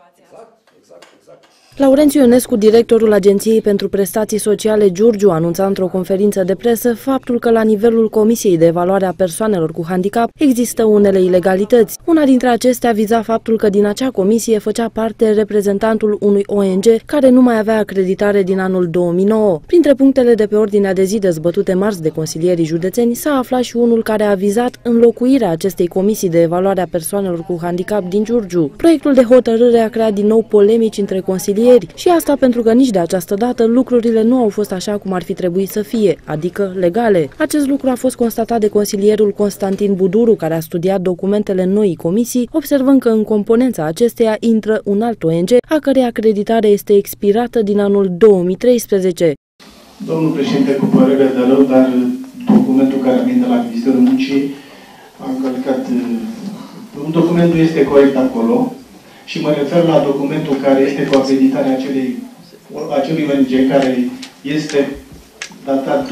Laurențiu Ionescu, directorul Agenției pentru Prestații Sociale Giurgiu, anunța într-o conferință de presă faptul că la nivelul Comisiei de Evaluare a Persoanelor cu Handicap există unele ilegalități. Una dintre acestea viza faptul că din acea comisie făcea parte reprezentantul unui ONG care nu mai avea acreditare din anul 2009. Printre punctele de pe ordinea de zi dezbătute marți de consilierii județeni s-a aflat și unul care a vizat înlocuirea acestei comisii de evaluare a persoanelor cu handicap din Giurgiu. Proiectul de hotărâre a creat din nou polemici între consilieri și asta pentru că nici de această dată lucrurile nu au fost așa cum ar fi trebuit să fie, adică legale. Acest lucru a fost constatat de consilierul Constantin Buduru, care a studiat documentele noii comisii, observând că în componența acesteia intră un alt ONG, a cărei acreditare este expirată din anul 2013. Domnul președinte, cu părere de rău, dar documentul care vine de la Ministerul Muncii a încălcat. Documentul este corect acolo. Și mă refer la documentul care este cu acreditarea acelui ONG, care este datat 2809-2010,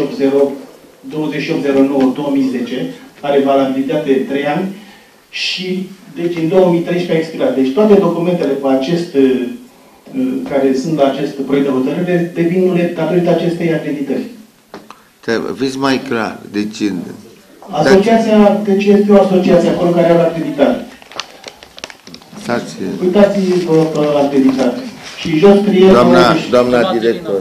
are valabilitate 3 ani și deci în 2013 a expirat. Deci toate documentele pe care sunt la acest proiect de hotărâre devin nule datorită acestei acreditări. Fiți mai clar. Deci, asociația, deci este o asociație acolo care are acreditare. Uitați-vă pe acreditare. Și jos scrie doamna director.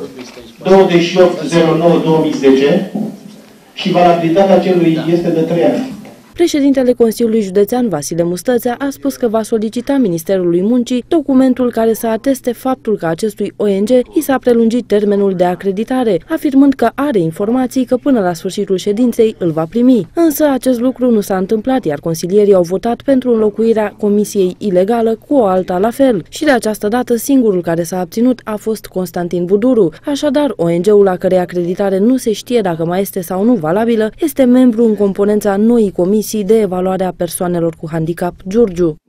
2809-2010 și valabilitatea celui este de 3 ani. Președintele Consiliului Județean, Vasile Mustățea, a spus că va solicita Ministerului Muncii documentul care să ateste faptul că acestui ONG i s-a prelungit termenul de acreditare, afirmând că are informații că până la sfârșitul ședinței îl va primi. Însă acest lucru nu s-a întâmplat, iar consilierii au votat pentru înlocuirea comisiei ilegală cu o alta la fel. Și de această dată singurul care s-a abținut a fost Constantin Buduru. Așadar, ONG-ul la cărei acreditare nu se știe dacă mai este sau nu valabilă, este membru în componența noii comisii de evaluare a persoanelor cu handicap Giurgiu.